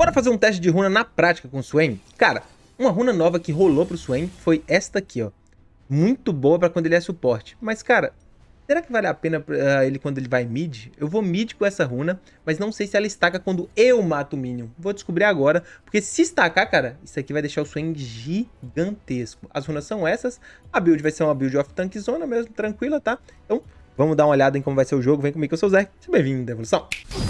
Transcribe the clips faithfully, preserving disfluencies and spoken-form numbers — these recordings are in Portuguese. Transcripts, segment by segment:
Bora fazer um teste de runa na prática com o Swain? Cara, uma runa nova que rolou pro Swain foi esta aqui, ó. Muito boa pra quando ele é suporte. Mas, cara, será que vale a pena pra ele quando ele vai mid? Eu vou mid com essa runa, mas não sei se ela estaca quando eu mato o minion. Vou descobrir agora, porque se estacar, cara, isso aqui vai deixar o Swain gigantesco. As runas são essas, a build vai ser uma build off tank zona mesmo, tranquila, tá? Então, vamos dar uma olhada em como vai ser o jogo. Vem comigo que eu sou o Zé. Seja bem-vindo à Evolução.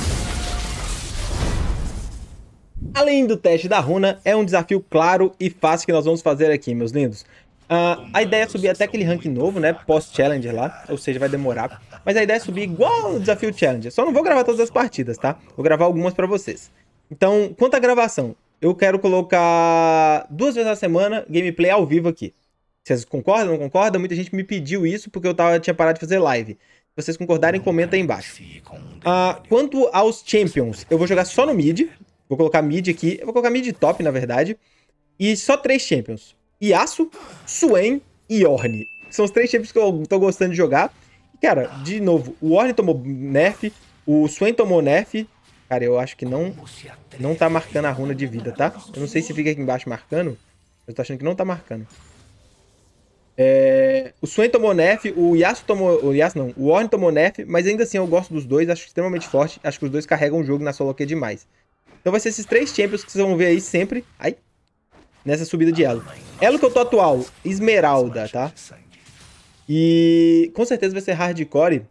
Além do teste da runa, é um desafio claro e fácil que nós vamos fazer aqui, meus lindos. Uh, a ideia é subir até aquele rank novo, né, pós-Challenger lá, ou seja, vai demorar. Mas a ideia é subir igual o desafio Challenger, só não vou gravar todas as partidas, tá? Vou gravar algumas pra vocês. Então, quanto à gravação, eu quero colocar duas vezes na semana gameplay ao vivo aqui. Vocês concordam, não concordam? Muita gente me pediu isso porque eu tava, tinha parado de fazer live. Se vocês concordarem, comenta aí embaixo. Uh, quanto aos Champions, eu vou jogar só no mid. Vou colocar mid aqui. Eu vou colocar mid top, na verdade. E só três Champions. Yasuo, Swain e Ornn. São os três Champions que eu tô gostando de jogar. E, cara, de novo, o Ornn tomou nerf. O Swain tomou nerf. Cara, eu acho que não, não tá marcando a runa de vida, tá? Eu não sei se fica aqui embaixo marcando. Eu tô achando que não tá marcando. É, o Swain tomou nerf, o Yasuo tomou... O Yasuo não, o Ornn tomou nerf. Mas ainda assim eu gosto dos dois, acho extremamente forte. Acho que os dois carregam o jogo na solo queue demais. Então vai ser esses três Champions que vocês vão ver aí sempre. Ai. Nessa subida de elo. Elo que eu tô atual, Esmeralda, tá? E com certeza vai ser hardcore.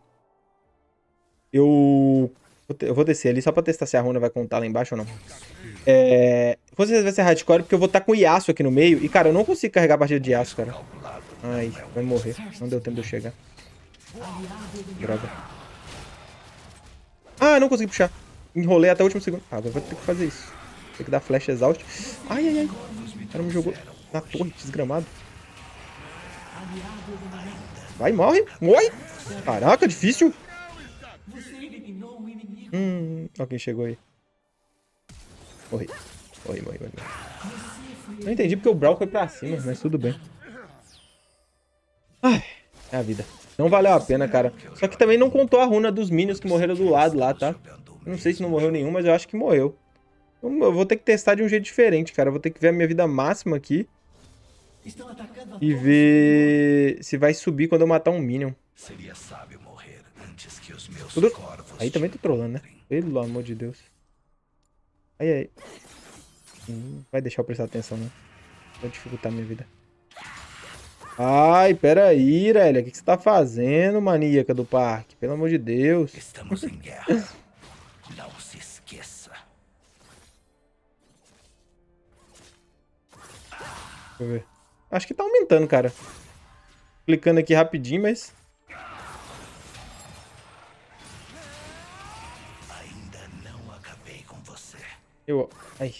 Eu... Eu vou descer ali só pra testar se a runa vai contar lá embaixo ou não. É... Com certeza vai ser hardcore porque eu vou estar com o Yasuo aqui no meio. E, cara, eu não consigo carregar a partida de Yasuo, cara. Ai, vai morrer. Não deu tempo de eu chegar. Droga. Ah, não consegui puxar. Enrolei até o último segundo. Ah, agora vou ter que fazer isso. Tem que dar flash exaust. Ai, ai, ai. O cara me jogou na torre, desgramado. Vai, morre. Morre. Caraca, difícil. Hum, ó quem chegou aí. Morri. Morri, morri, morri. Não entendi porque o Brawl foi pra cima, mas tudo bem. Ai, é a vida. Não valeu a pena, cara. Só que também não contou a runa dos minions que morreram do lado lá, tá? Eu não sei se não morreu nenhum, mas eu acho que morreu. Eu vou ter que testar de um jeito diferente, cara. Eu vou ter que ver a minha vida máxima aqui. E ver se vai subir quando eu matar um minion. Tudo... Aí também tô trolando, né? Pelo amor de Deus. Aí, aí. Hum, vai deixar eu prestar atenção, né? Vai dificultar a minha vida. Ai, peraí, Irelia. O que você tá fazendo, maníaca do parque? Pelo amor de Deus. Estamos em guerra. Não se esqueça. Deixa eu ver. Acho que tá aumentando, cara. Clicando aqui rapidinho, mas... Ainda não acabei com você. Eu... Ai.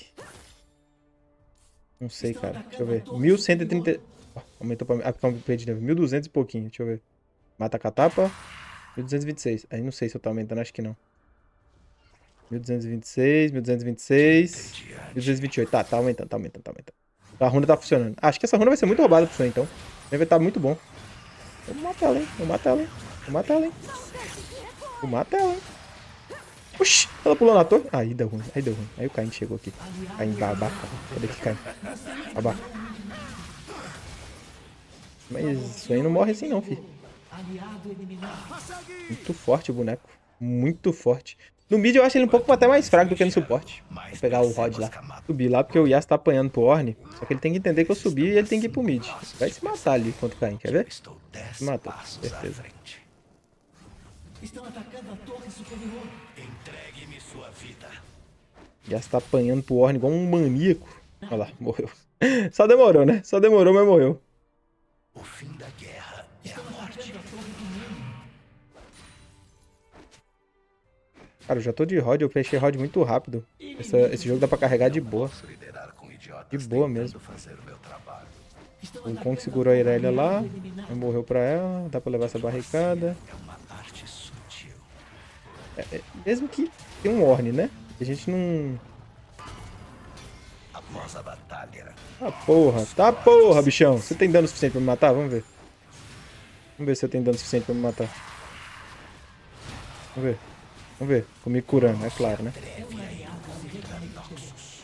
Não sei, cara. Deixa eu ver. mil cento e trinta... Oh, aumentou pra... Ah, calma, perdi. mil e duzentos e pouquinho. Deixa eu ver. Mata a catapa. mil duzentos e vinte e seis. Aí não sei se eu tô aumentando. Acho que não. mil duzentos e vinte e seis. mil duzentos e vinte e seis. mil duzentos e vinte e oito. Tá, tá aumentando, tá aumentando, tá aumentando. A runa tá funcionando. Acho que essa runa vai ser muito roubada pro Swain, então. Deve estar muito bom. Vou matar ela, hein? Vou matar ela, hein? Vou matar ela, hein? Vou matar ela, hein? Oxi! Ela pulou na torre. Aí deu ruim, aí deu ruim. Aí o Caim chegou aqui. Caim babaca. Cadê que Caim? Babaca. Mas Swain não morre assim não, filho. Muito forte o boneco. Muito forte. No mid eu acho ele um pouco até mais fraco do que no suporte. Vou pegar o Rod lá. Subir lá porque o Yasuo tá apanhando pro Ornn. Só que ele tem que entender que eu subi e ele tem que ir pro mid. Vai se matar ali contra o Caim, quer ver? Se matou, certeza. Estão atacando a torre superior. Entregue-me sua vida. Yasuo tá apanhando pro Ornn igual um maníaco. Olha lá, morreu. Só demorou, né? Só demorou, mas morreu. O fim da guerra é a morte. Cara, eu já tô de Rod, eu fechei Rod muito rápido. Essa, esse jogo dá pra carregar de boa. De boa mesmo. O Kong segurou a Irelia lá. Morreu pra ela. Dá pra levar essa barricada. É, é, mesmo que tem um Ornn, né? A gente não... Ah, porra. Tá, porra, bichão. Você tem dano suficiente pra me matar? Vamos ver. Vamos ver se eu tenho dano suficiente pra me matar. Vamos ver. Vamos ver. Comigo curando, é claro, né?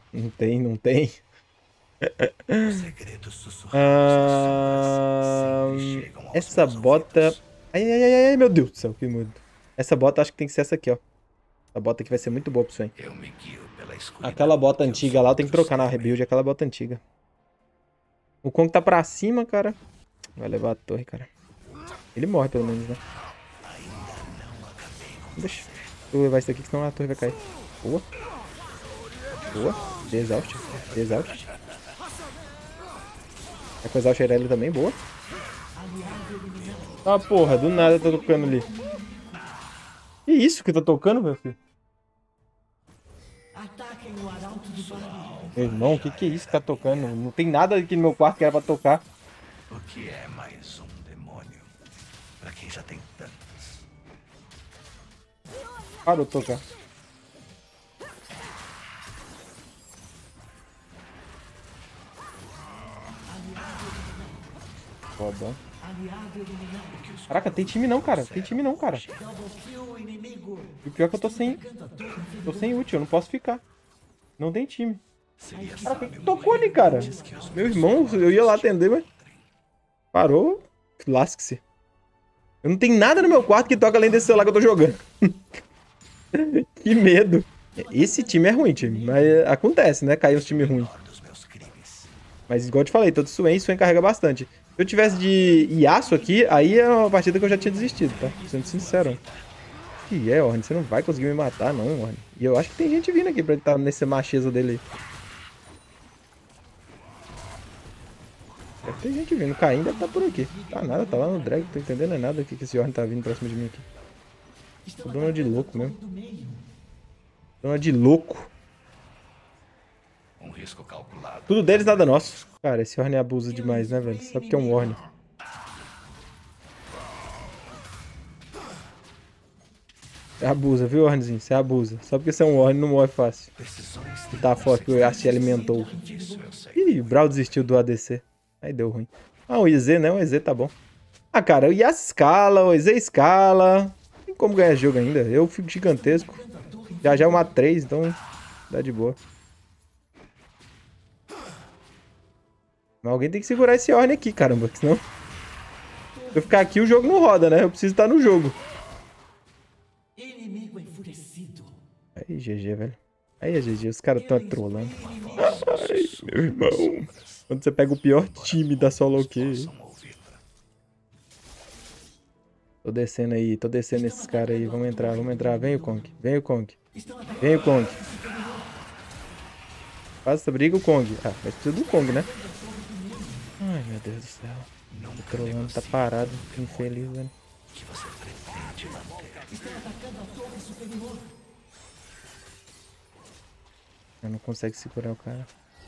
Não tem, não tem. Os segredos sussurrados Ah, das sombras sempre chegam aos essa meus bota... ouvidos. Ai, ai, ai, ai, meu Deus do céu, que mudo. Essa bota acho que tem que ser essa aqui, ó. Essa bota aqui vai ser muito boa pro Swain. Eu me guio pela escuridão Aquela bota que os antiga lá, tem que outros trocar na temem. rebuild, aquela bota antiga. O Kong tá pra cima, cara. Vai levar a torre, cara. Ele morre, pelo menos, né? Deixa eu levar isso daqui, que senão a torre vai cair. Boa. Boa. De exaust. De exaust. Vai com exaust ele também, boa. Ah, porra, do nada tá tocando ali. Que isso que tá tocando, meu filho? Ataquem o arauto do barulho. Meu irmão, o que que é isso que tá tocando? Não tem nada aqui no meu quarto que era pra tocar. O que é mais um demônio? Pra quem já tem tantos. Parou de tocar. Foda. Caraca, tem time não, cara. Tem time não, cara. E o pior é que eu tô sem... Tô sem ult, eu não posso ficar. Não tem time. Caraca, quem que tocou ali, cara? Meu irmão, eu ia lá atender, mas... Parou. Lasque-se. Eu não tenho nada no meu quarto que toca além desse celular que eu tô jogando. Que medo. Esse time é ruim, time. Mas acontece, né? Cair uns times ruins. Mas igual eu te falei, todo Swain, Swain carrega bastante. Se eu tivesse de Yasuo aqui, aí é uma partida que eu já tinha desistido, tá? Sendo sincero. Que é, Orne, você não vai conseguir me matar, não, Orne. E eu acho que tem gente vindo aqui pra ele estar nesse machismo dele aí. Deve ter gente vindo. O Caim deve estar por aqui. Tá nada, tá lá no drag, não tô entendendo é nada aqui que esse Orne tá vindo pra cima de mim aqui. Tô dando de louco mesmo. Dando de louco. Um risco calculado. Tudo deles, nada nosso. Cara, esse Orne abusa demais, né, velho? Só porque é um Orne. Você abusa, viu, Ornezinho? Você abusa. Só porque você é um Orne não morre fácil. E tá forte que o Yasuo te alimentou. Ih, o Brawl desistiu do A D C. Aí deu ruim. Ah, o I Z, né? O I Z tá bom. Ah, cara, o Yasuo escala, o I Z escala. Tem como ganhar jogo ainda. Eu fico gigantesco. Já já eu mato três, então dá de boa. Mas alguém tem que segurar esse Orne aqui, caramba. Senão... Se eu ficar aqui, o jogo não roda, né? Eu preciso estar no jogo. Inimigo enfurecido. Aí, G G, velho. Aí, G G, os caras tão trolando. Ai, meu irmão. Quando você pega o pior time da solo quê? Tô descendo aí, tô descendo esses caras aí. Vamos entrar, vamos entrar. Vem o Kong, vem o Kong. Vem o Kong. Faz essa briga o Kong. Ah, mas precisa do Kong, né? Ai, meu Deus do céu. O trolando tá parado, infeliz, velho. Eu não consigo segurar o cara.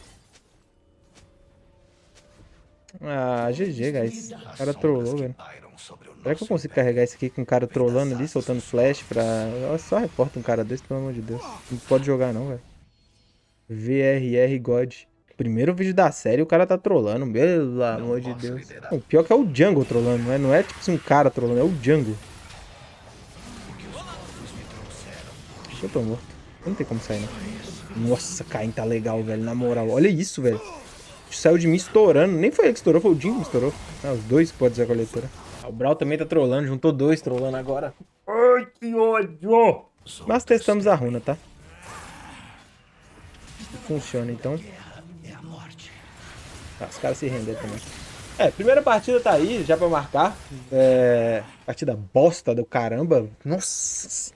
Ah, G G, guys. O cara trollou, velho. Será que eu consigo carregar esse aqui com o cara trollando ali, soltando flash pra... Eu só reporta um cara desse, pelo amor de Deus. Não pode jogar não, velho. V R R God. Primeiro vídeo da série, o cara tá trollando, pelo amor de Deus. Não, o pior que é o Jungle trollando, não é, não é tipo assim um cara trollando, é o Jungle. Eu tô morto. Não tem como sair, não. Nossa, Caim tá legal, velho, na moral. Olha isso, velho. Saiu de mim estourando. Nem foi ele que estourou, foi o Jim que estourou. Ah, os dois podem ser a coletora. Ah, o Brawl também tá trollando, juntou dois trollando agora. Ai, que ódio! Mas testamos a runa, tá? Funciona, então. Ah, os caras se renderam também. É, primeira partida tá aí, já pra marcar. É... Partida bosta do caramba. Nossa.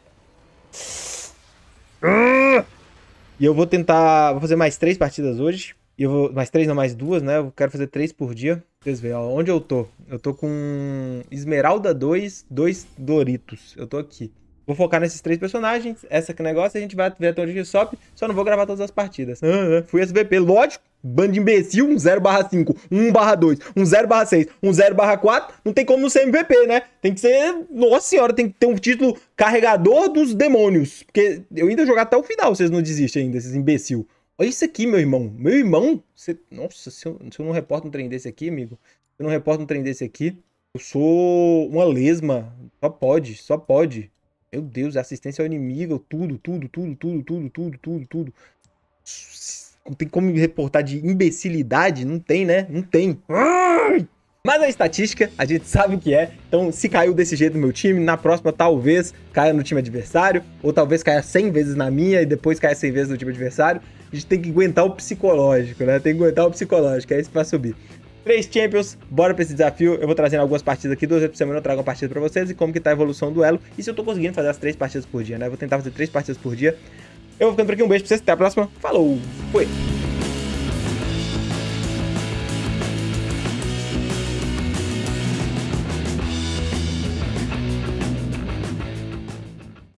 E eu vou tentar... Vou fazer mais três partidas hoje. E eu vou... Mais três, não, mais duas, né? Eu quero fazer três por dia. Vocês verem, ó. Onde eu tô? Eu tô com Esmeralda dois, dois Doritos. Eu tô aqui. Vou focar nesses três personagens. Essa que é o negócio. A gente vai ver até onde ele sobe. Só não vou gravar todas as partidas. Ah, ah. Fui S V P, lógico. Bando de imbecil. Um zero barra cinco. um barra dois. Um zero barra seis. Um zero barra quatro. Não tem como não ser M V P, né? Tem que ser... Nossa senhora, tem que ter um título carregador dos demônios. Porque eu ainda jogar até o final. Vocês não desistem ainda, esses imbecil. Olha isso aqui, meu irmão. Meu irmão. Você... Nossa, se eu... se eu não reporto um trem desse aqui, amigo. Se eu não reporto um trem desse aqui. Eu sou uma lesma. Só pode. Só pode. Meu Deus, assistência ao inimigo, tudo, tudo, tudo, tudo, tudo, tudo, tudo, tudo. tem como reportar de imbecilidade? Não tem, né? Não tem. Mas a estatística, a gente sabe o que é. Então, se caiu desse jeito no meu time, na próxima talvez caia no time adversário, ou talvez caia cem vezes na minha e depois caia cem vezes no time adversário. A gente tem que aguentar o psicológico, né? Tem que aguentar o psicológico, é isso pra subir. Três Champions, bora pra esse desafio. Eu vou trazendo algumas partidas aqui, duas vezes por semana eu trago uma partida pra vocês e como que tá a evolução do duelo. E se eu tô conseguindo fazer as três partidas por dia, né? Eu vou tentar fazer três partidas por dia. Eu vou ficando por aqui, um beijo pra vocês, até a próxima. Falou, fui!